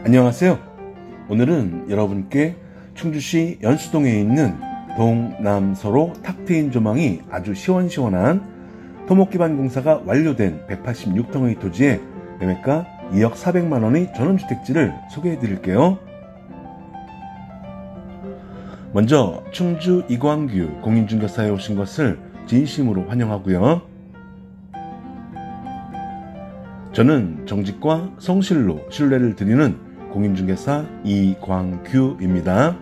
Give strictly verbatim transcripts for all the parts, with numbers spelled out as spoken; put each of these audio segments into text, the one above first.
안녕하세요. 오늘은 여러분께 충주시 연수동에 있는 동남서로 탁 트인 조망이 아주 시원시원한 토목기반 공사가 완료된 백팔십육 평의 토지에 매매가 이억 사백만 원의 전원주택지를 소개해 드릴게요. 먼저 충주 이광규 공인중개사에 오신 것을 진심으로 환영하고요. 저는 정직과 성실로 신뢰를 드리는 공인중개사 이광규입니다.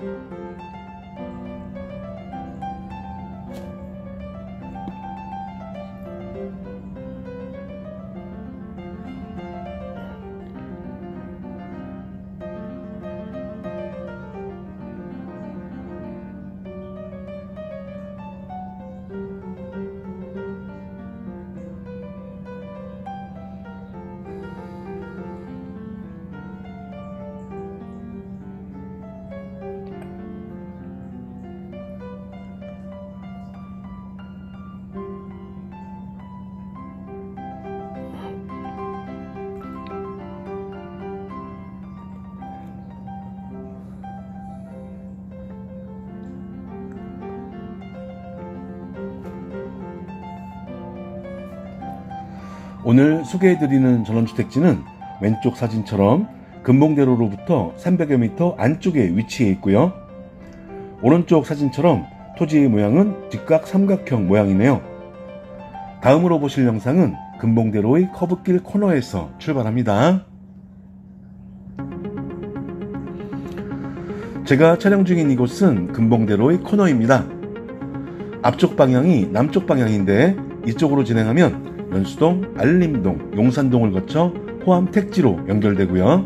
오늘 소개해드리는 전원주택지는 왼쪽 사진처럼 금봉대로로부터 삼백여 미터 안쪽에 위치해 있고요. 오른쪽 사진처럼 토지의 모양은 직각 삼각형 모양이네요. 다음으로 보실 영상은 금봉대로의 커브길 코너에서 출발합니다. 제가 촬영 중인 이곳은 금봉대로의 코너입니다. 앞쪽 방향이 남쪽 방향인데 이쪽으로 진행하면 연수동, 알림동, 용산동을 거쳐 호암 택지로 연결되고요.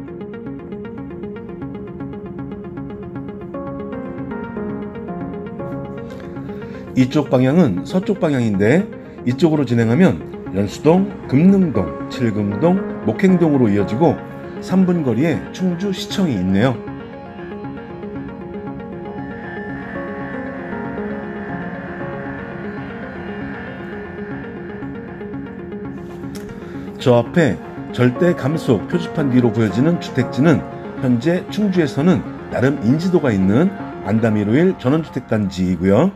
이쪽 방향은 서쪽 방향인데 이쪽으로 진행하면 연수동, 금능동, 칠금동, 목행동으로 이어지고 삼 분 거리에 충주시청이 있네요. 저 앞에 절대 감속 표지판 뒤로 보여지는 주택지는 현재 충주에서는 나름 인지도가 있는 안다미로일 전원주택단지이고요.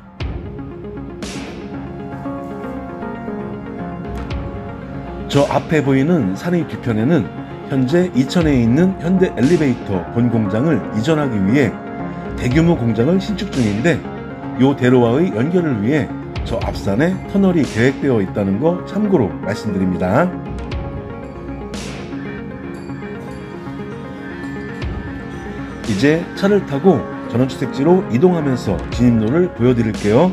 저 앞에 보이는 산의 뒤편에는 현재 이천에 있는 현대 엘리베이터 본공장을 이전하기 위해 대규모 공장을 신축 중인데 이 대로와의 연결을 위해 저 앞산에 터널이 계획되어 있다는 거 참고로 말씀드립니다. 이제 차를 타고 전원주택지로 이동하면서 진입로를 보여드릴게요.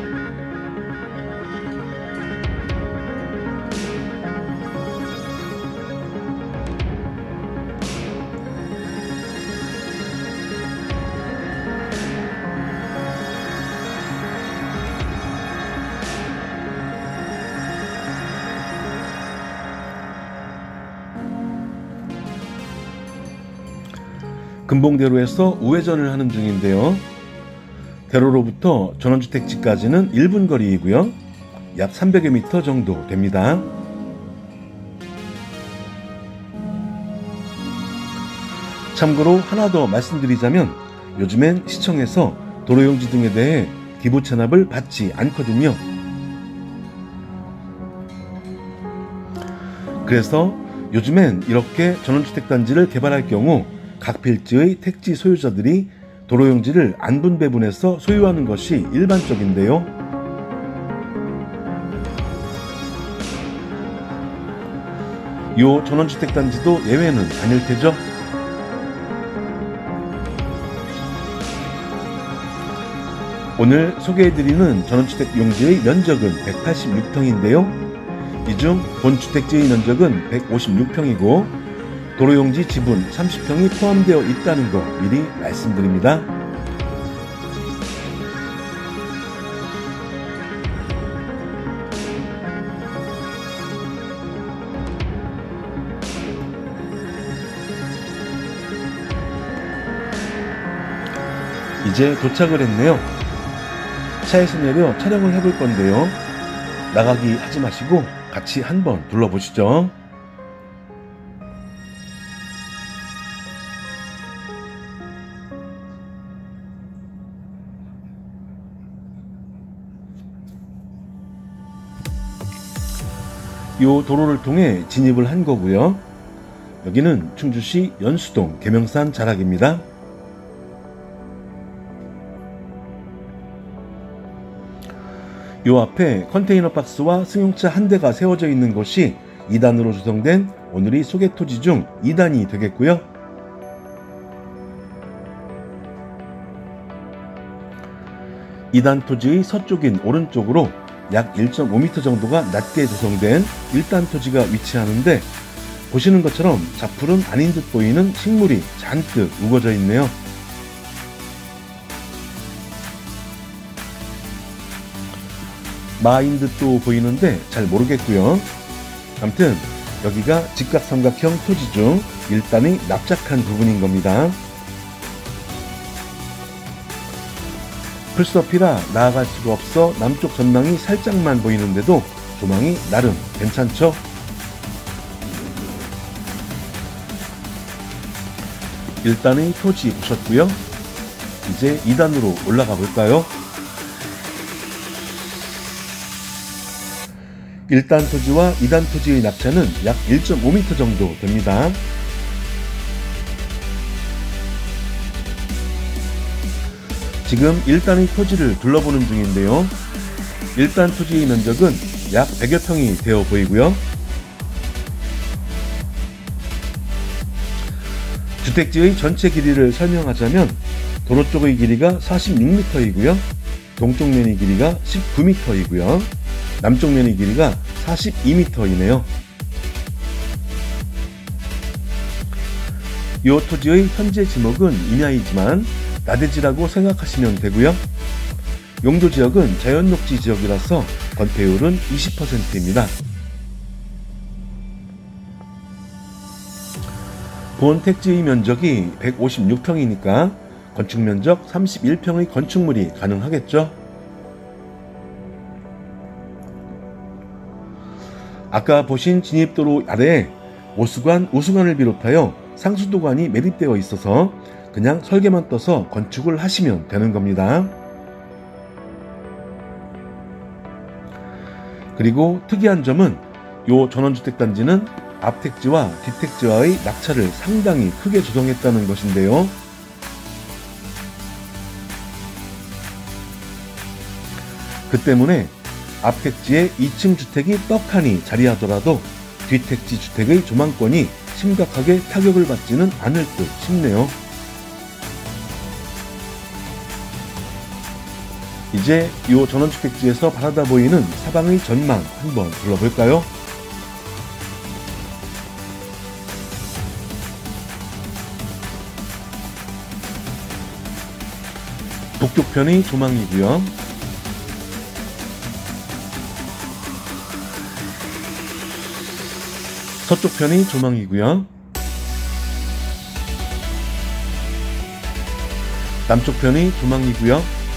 금봉대로에서 우회전을 하는 중인데요. 대로로부터 전원주택지까지는 일 분 거리이고요. 약 삼백여 미터 정도 됩니다. 참고로 하나 더 말씀드리자면 요즘엔 시청에서 도로용지 등에 대해 기부 체납을 받지 않거든요. 그래서 요즘엔 이렇게 전원주택단지를 개발할 경우 각 필지의 택지 소유자들이 도로용지를 안분배분해서 소유하는 것이 일반적인데요. 이 전원주택단지도 예외는 아닐 테죠. 오늘 소개해드리는 전원주택 용지의 면적은 백팔십육 평인데요. 이 중 본주택지의 면적은 백오십육 평이고 도로용지 지분 삼십 평이 포함되어 있다는 거 미리 말씀드립니다. 이제 도착을 했네요. 차에서 내려 촬영을 해볼 건데요. 나가기 하지 마시고 같이 한번 둘러보시죠. 요 도로를 통해 진입을 한 거고요. 여기는 충주시 연수동 계명산 자락입니다. 요 앞에 컨테이너 박스와 승용차 한 대가 세워져 있는 곳이 이 단으로 조성된 오늘이 소개 토지 중 이 단이 되겠고요. 이 단 토지의 서쪽인 오른쪽으로 약 일 점 오 미터 정도가 낮게 조성된 일 단 토지가 위치하는데, 보시는 것처럼 자풀은 아닌 듯 보이는 식물이 잔뜩 우거져 있네요. 마인 듯도 보이는데 잘 모르겠고요. 아무튼 여기가 직각삼각형 토지 중 일 단의 납작한 부분인 겁니다. 풀숲이라 나아갈 수가 없어 남쪽 전망이 살짝만 보이는데도 조망이 나름 괜찮죠? 일 단의 토지 보셨고요. 이제 이 단으로 올라가 볼까요? 일 단 토지와 이 단 토지의 낙차는 약 일 점 오 미터 정도 됩니다. 지금 일 단의 토지를 둘러보는 중인데요. 일 단 토지의 면적은 약 백여 평이 되어 보이고요. 주택지의 전체 길이를 설명하자면 도로 쪽의 길이가 사십육 미터이고요. 동쪽 면의 길이가 십구 미터이고요. 남쪽 면의 길이가 사십이 미터이네요. 이 토지의 현재 지목은 임야이지만 나대지라고 생각하시면 되고요. 용도지역은 자연녹지 지역이라서 건폐율은 이십 퍼센트입니다. 본 택지의 면적이 백오십육 평이니까 건축면적 삼십일 평의 건축물이 가능하겠죠. 아까 보신 진입도로 아래에 오수관, 우수관을 비롯하여 상수도관이 매립되어 있어서 그냥 설계만 떠서 건축을 하시면 되는 겁니다. 그리고 특이한 점은 요 전원주택단지는 앞택지와 뒷택지와의 낙차를 상당히 크게 조정했다는 것인데요. 그 때문에 앞택지에 이 층 주택이 떡하니 자리하더라도 뒷택지 주택의 조망권이 심각하게 타격을 받지는 않을 듯 싶네요. 이제 이 전원주택지에서 바라다 보이는 사방의 전망 한번 둘러볼까요? 북쪽편의 조망이고요. 서쪽편의 조망이고요. 남쪽편의 조망이고요.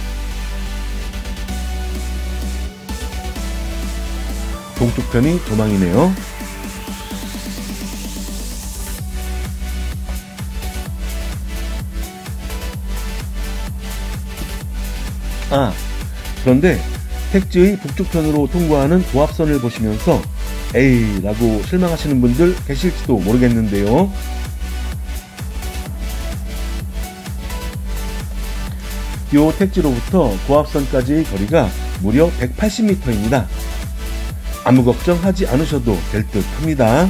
동쪽편이 조망이네요. 아, 그런데 택지의 북쪽편으로 통과하는 도합선을 보시면서 에이 라고 실망하시는 분들 계실지도 모르겠는데요. 요 택지로부터 도합선까지의 거리가 무려 백팔십 미터입니다. 아무 걱정하지 않으셔도 될 듯 합니다.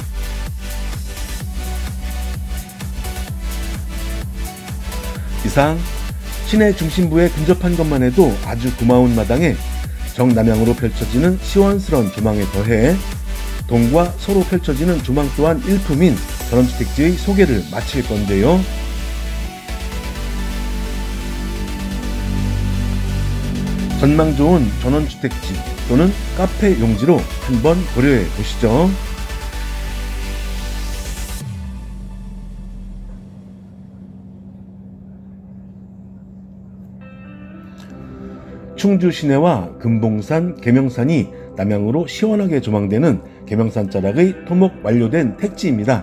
이상 시내 중심부에 근접한 것만 해도 아주 고마운 마당에 정남향으로 펼쳐지는 시원스러운 조망에 더해 동과 서로 펼쳐지는 조망 또한 일품인 전원주택지의 소개를 마칠 건데요. 전망 좋은 전원주택지 또는 카페 용지로 한번 고려해 보시죠. 충주 시내와 금봉산, 계명산이 남향으로 시원하게 조망되는 계명산 자락의 토목 완료된 택지입니다.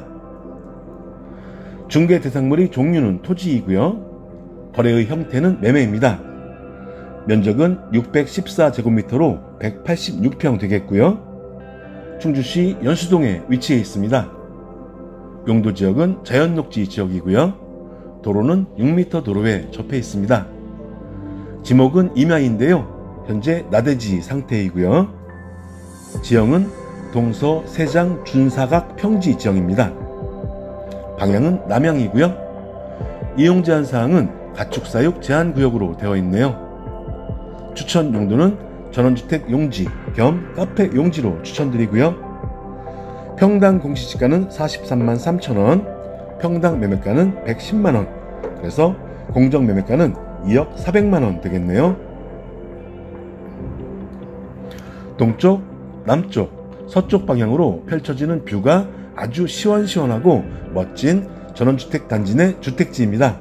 중개 대상물의 종류는 토지이고요. 거래의 형태는 매매입니다. 면적은 육백십사 제곱미터로 백팔십육 평 되겠고요. 충주시 연수동에 위치해 있습니다. 용도 지역은 자연녹지 지역이고요. 도로는 육 미터 도로에 접해 있습니다. 지목은 임야인데요. 현재 나대지 상태이고요. 지형은 동서 세장 준사각 평지 지형입니다. 방향은 남향이고요. 이용 제한 사항은 가축 사육 제한 구역으로 되어 있네요. 추천 용도는 전원주택 용지 겸 카페 용지로 추천드리고요. 평당 공시지가는 사십삼만 삼천 원, 평당 매매가는 백십만 원, 그래서 공정 매매가는 이억 사백만 원 되겠네요. 동쪽, 남쪽, 서쪽 방향으로 펼쳐지는 뷰가 아주 시원시원하고 멋진 전원주택 단지 내 주택지입니다.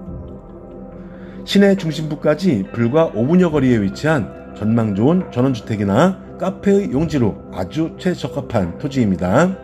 시내 중심부까지 불과 오 분여 거리에 위치한 전망 좋은 전원주택이나 카페의 용지로 아주 최적합한 토지입니다.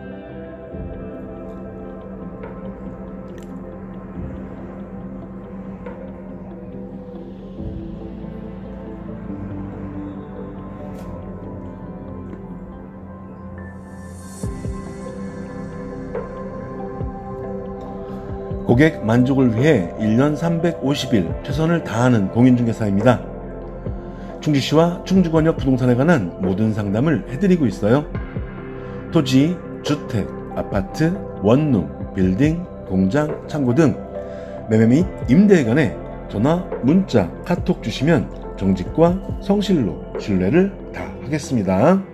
고객 만족을 위해 일 년 삼백오십 일 최선을 다하는 공인중개사입니다. 충주시와 충주권역 부동산에 관한 모든 상담을 해드리고 있어요. 토지, 주택, 아파트, 원룸, 빌딩, 공장, 창고 등 매매 및 임대에 관해 전화, 문자, 카톡 주시면 정직과 성실로 신뢰를 다하겠습니다.